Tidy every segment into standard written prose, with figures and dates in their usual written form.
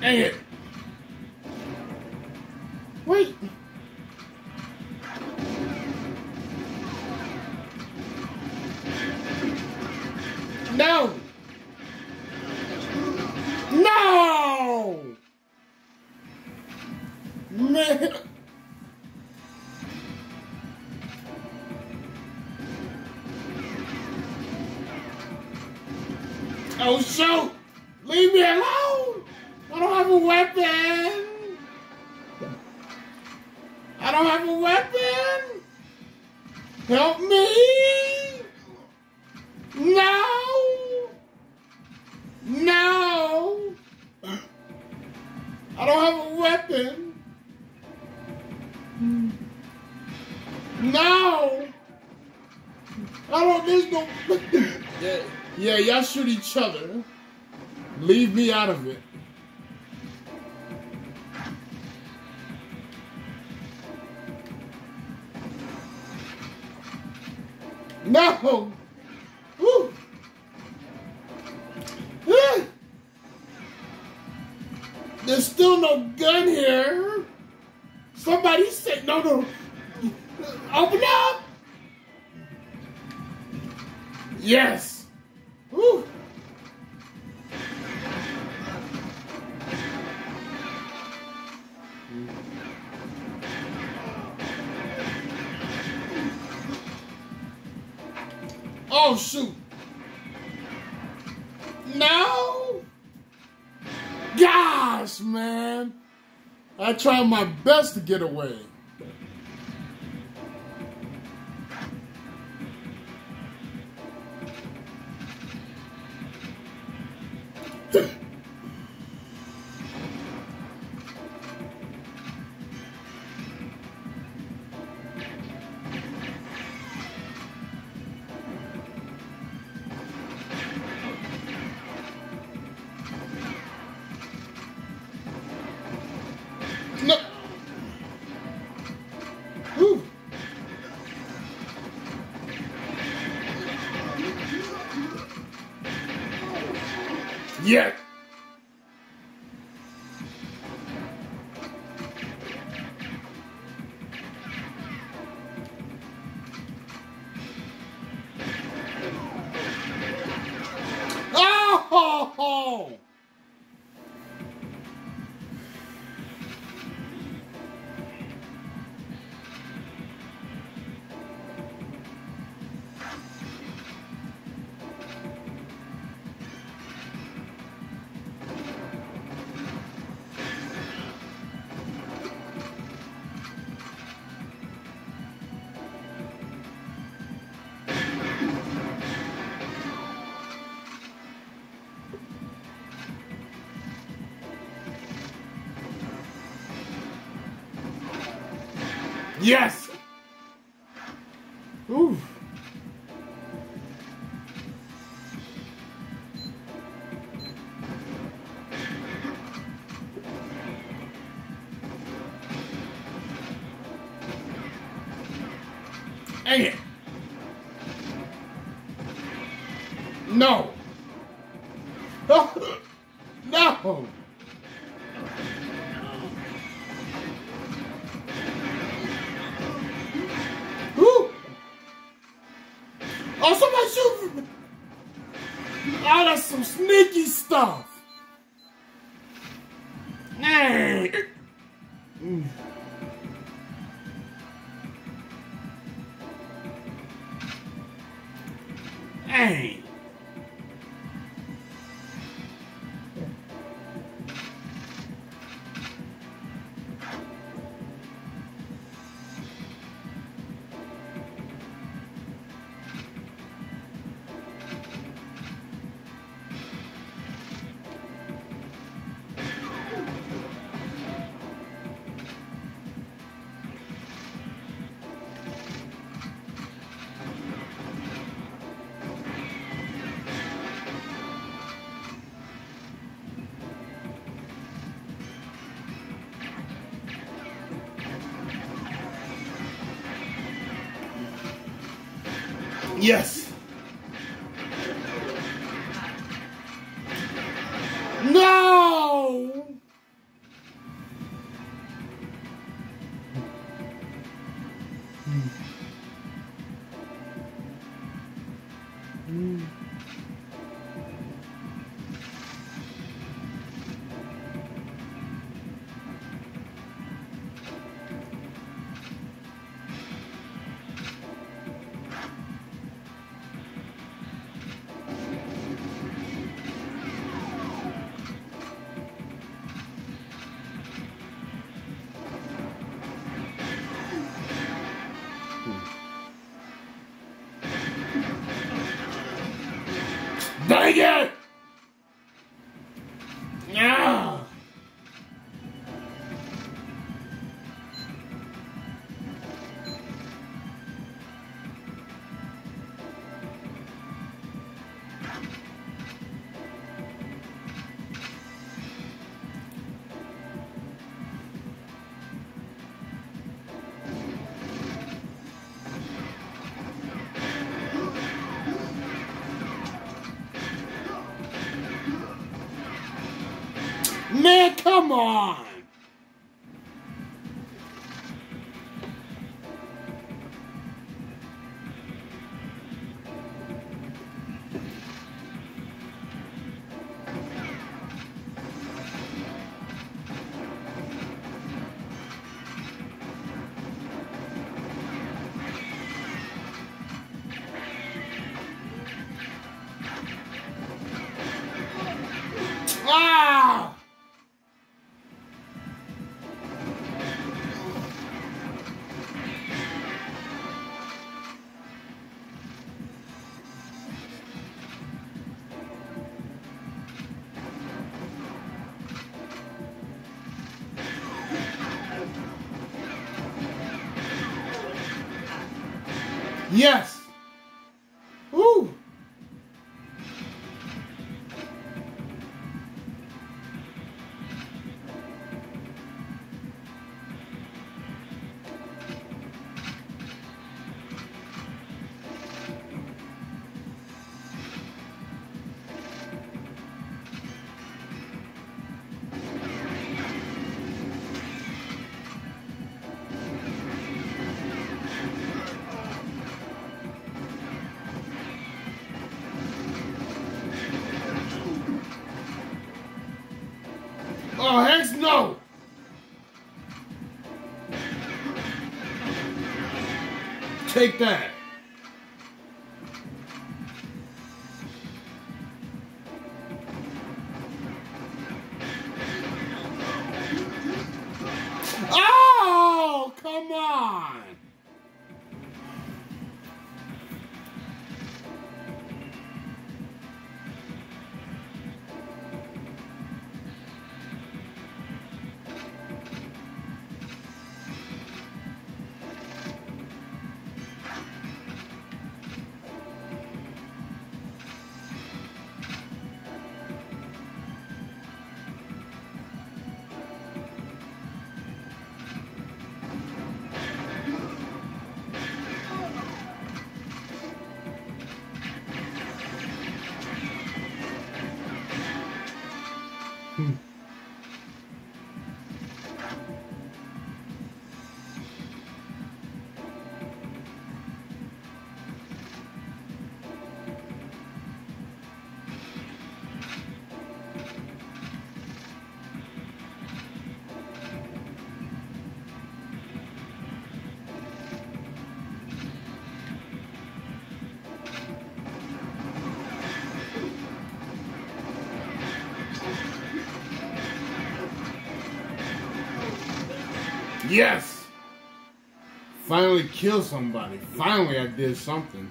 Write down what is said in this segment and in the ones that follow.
Dang it. Wait. No. No. Man. Oh, shoot. Leave me alone. I don't have a weapon. I don't have a weapon. Help me. No. No. I don't have a weapon. No. I don't, there's no. Yeah, y'all shoot each other. Leave me out of it. No! Woo. Ah. There's still no gun here. Somebody say, no. Open up! Yes! Woo. Oh, shoot. No. Gosh, man. I tried my best to get away. No. Whew. Yeah. Oh! Yes! Ooh. Dang it. No. Oh. No. Woo. Oh, somebody shoot. Oh, that's some sneaky stuff. Hey. Hey. Yes. No. Dang it! Yeah. Man, come on! Ah! Yes! Woo! Oh, heck no! Take that. Oh, come on. Yes! Finally killed somebody. Finally I did something.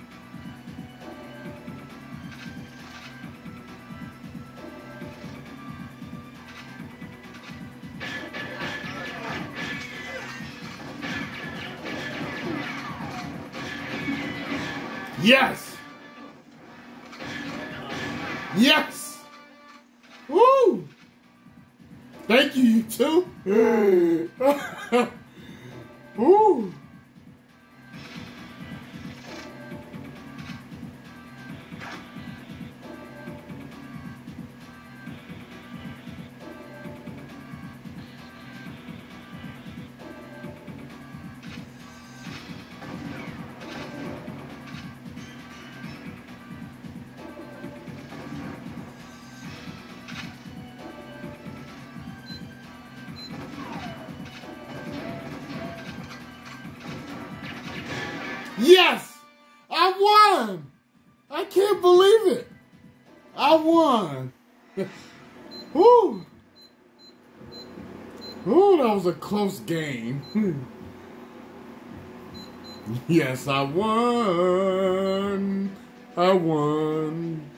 Yes! Yes! Woo! Thank you, you too. Woo! Yes! I won! I can't believe it! I won! Woo! Ooh, that was a close game. Yes, I won. I won.